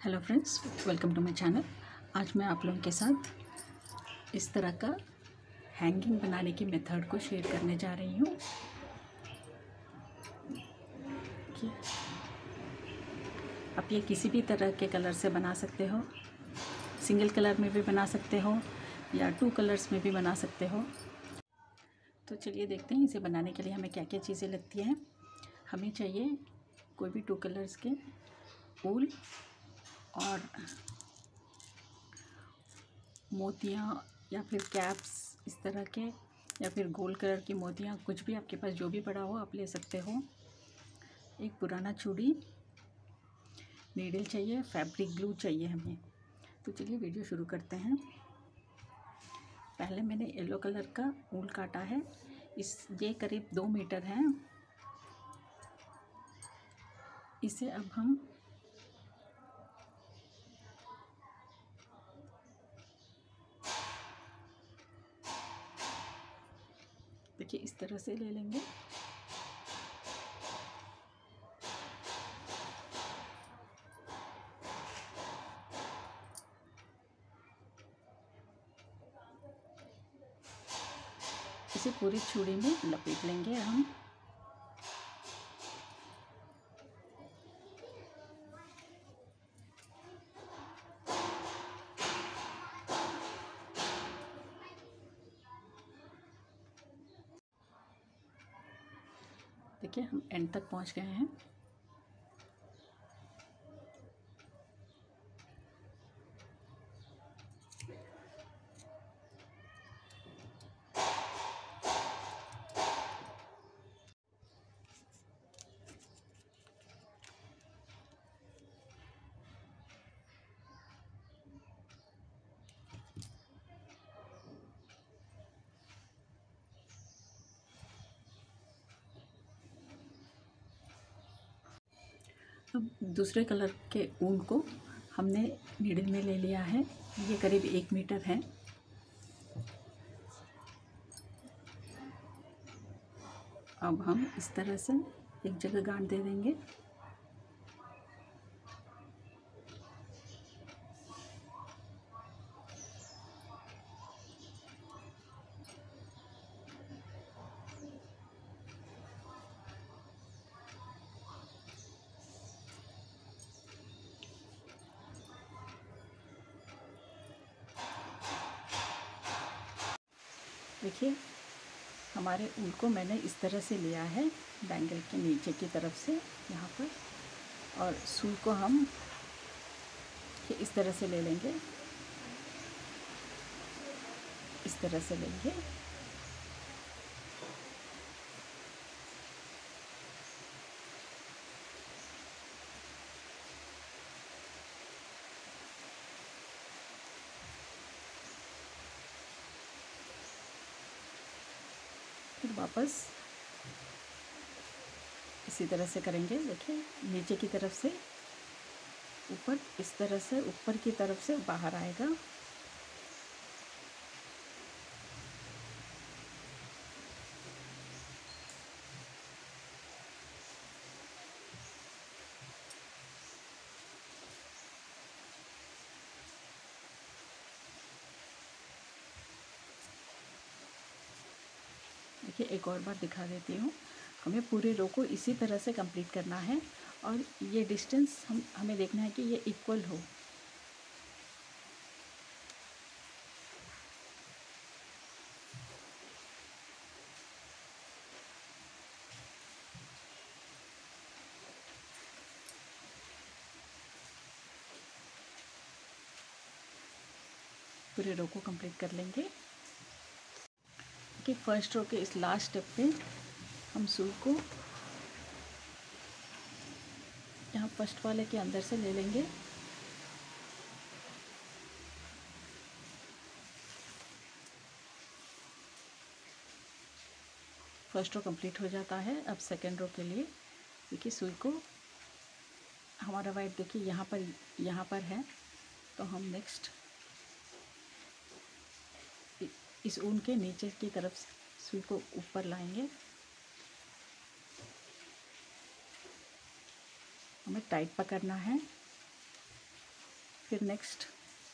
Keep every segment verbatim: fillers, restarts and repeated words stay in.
Hello friends, welcome to my channel. आज मैं आप लोगों के साथ इस तरह का हैंगिंग बनाने की मेथड को शेयर करने जा रही हूँ। आप ये किसी भी तरह के कलर से बना सकते हो, सिंगल कलर में भी बना सकते हो या टू कलर्स में भी बना सकते हो। तो चलिए देखते हैं इसे बनाने के लिए हमें क्या क्या चीज़ें लगती हैं। हमें चाहिए कोई भी टू कलर्स के ऊल और मोतियाँ या फिर कैप्स इस तरह के, या फिर गोल्ड कलर की मोतियाँ, कुछ भी आपके पास जो भी पड़ा हो आप ले सकते हो। एक पुराना चूड़ी, नीडल चाहिए, फैब्रिक ग्लू चाहिए हमें। तो चलिए वीडियो शुरू करते हैं। पहले मैंने येलो कलर का ऊल काटा है, इस ये करीब दो मीटर है। इसे अब हम देखिए इस तरह से ले लेंगे। इसे पूरी चूड़ी में लपेट लेंगे हम। देखिए हम एंड तक पहुंच गए हैं। अब दूसरे कलर के ऊन को हमने नीडल में ले लिया है। ये करीब एक मीटर है। अब हम इस तरह से एक जगह गांठ दे देंगे। देखिए हमारे ऊल को मैंने इस तरह से लिया है, बैंगल के नीचे की तरफ से यहाँ पर, और सुई को हम इस तरह से ले लेंगे, इस तरह से लेंगे। फिर वापस इसी तरह से करेंगे। देखिए नीचे की तरफ से ऊपर, इस तरह से ऊपर की तरफ से बाहर आएगा। देखिए एक और बार दिखा देती हूँ। हमें पूरे रो को इसी तरह से कंप्लीट करना है, और ये डिस्टेंस हम हमें देखना है कि ये इक्वल हो। पूरे रो को कंप्लीट कर लेंगे। कि फर्स्ट रो के इस लास्ट स्टेप पे हम सुई को यहाँ फर्स्ट वाले के अंदर से ले लेंगे। फर्स्ट रो कंप्लीट हो जाता है। अब सेकेंड रो के लिए देखिए सुई को, हमारा वाइट देखिए यहाँ पर यहाँ पर है, तो हम नेक्स्ट इस ऊन के नीचे की तरफ सुई को ऊपर लाएंगे। हमें टाइट पकड़ना है। फिर नेक्स्ट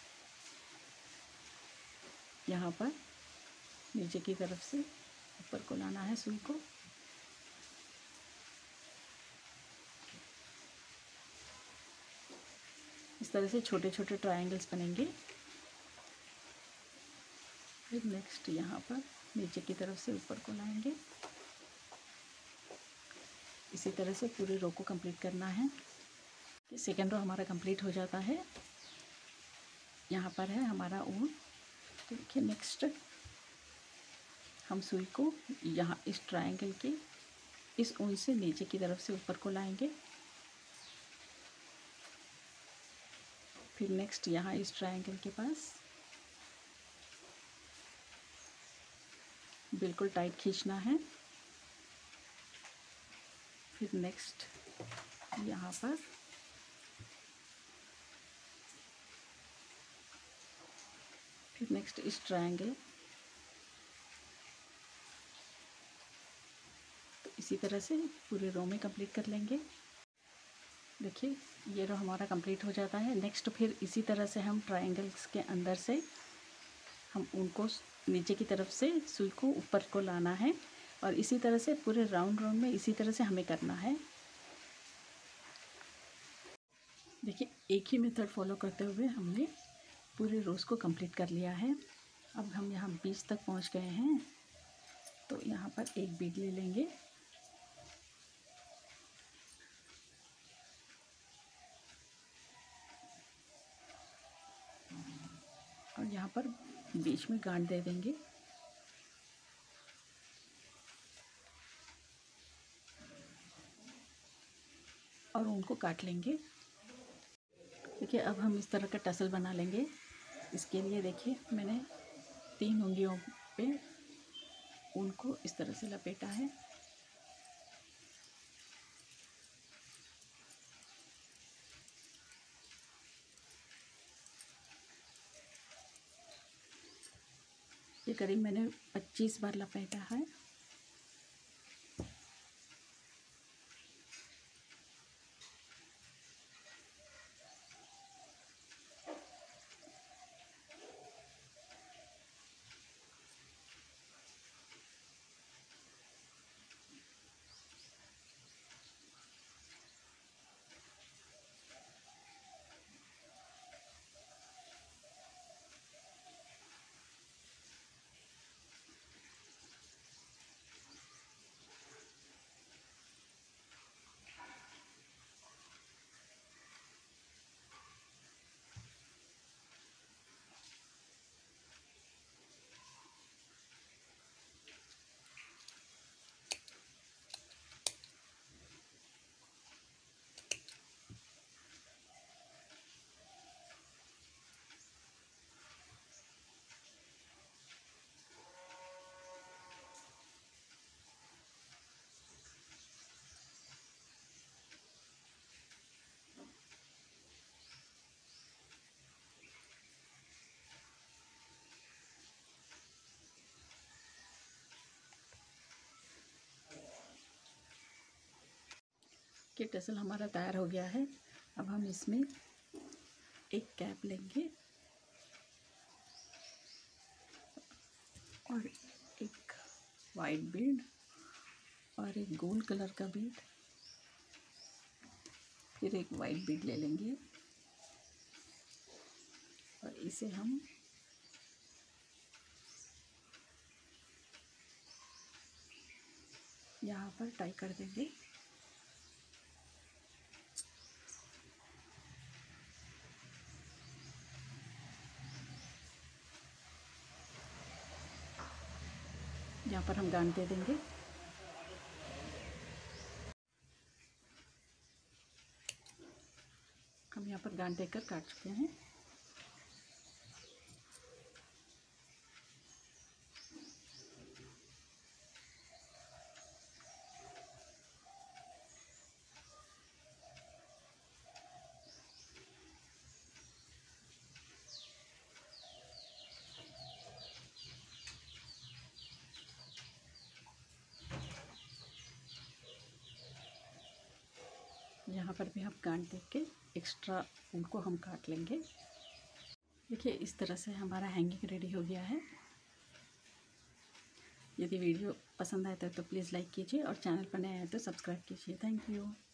यहाँ पर नीचे की तरफ से ऊपर को लाना है सुई को। इस तरह से छोटे छोटे ट्रायंगल्स बनेंगे। फिर नेक्स्ट यहाँ पर नीचे की तरफ से ऊपर को लाएंगे। इसी तरह से पूरे रो को कंप्लीट करना है। सेकेंड रो हमारा कंप्लीट हो जाता है। यहाँ पर है हमारा ऊन। तो देखिए नेक्स्ट हम सुई को यहाँ इस ट्रायंगल के इस ऊन से नीचे की तरफ से ऊपर को लाएंगे। फिर नेक्स्ट यहाँ इस ट्रायंगल के पास बिल्कुल टाइट खींचना है। फिर नेक्स्ट यहाँ पर फिर नेक्स्ट इस ट्रायंगल, तो इसी तरह से पूरे रो में कंप्लीट कर लेंगे। देखिए ये रो हमारा कंप्लीट हो जाता है। नेक्स्ट फिर इसी तरह से हम ट्रायंगल्स के अंदर से हम उनको नीचे की तरफ से सुई को ऊपर को लाना है और इसी तरह से पूरे राउंड राउंड में इसी तरह से हमें करना है। देखिए एक ही मेथड फॉलो करते हुए हमने पूरे रोज़ को कंप्लीट कर लिया है। अब हम यहाँ बीच तक पहुँच गए हैं, तो यहाँ पर एक बीड ले लेंगे और यहाँ पर बीच में गांठ दे देंगे। और उनको काट लेंगे। देखिए अब हम इस तरह का टसल बना लेंगे। इसके लिए देखिए मैंने तीन उंगलियों पे उनको इस तरह से लपेटा है। ये करीब मैंने पच्चीस बार लपेटा है। कि टसल हमारा तैयार हो गया है। अब हम इसमें एक कैप लेंगे और एक वाइट बीड और एक गोल्ड कलर का बीड, फिर एक वाइट बीड ले लेंगे और इसे हम यहाँ पर टाई कर देंगे। यहाँ पर हम गांठ दे देंगे। हम यहाँ पर गांठ देकर काट चुके हैं। यहाँ पर भी हम गांठ देख के एक्स्ट्रा उनको हम काट लेंगे। देखिए इस तरह से हमारा हैंगिंग रेडी हो गया है। यदि वीडियो पसंद आए तो, तो प्लीज़ लाइक कीजिए और चैनल पर नए आए तो सब्सक्राइब कीजिए। Thank you.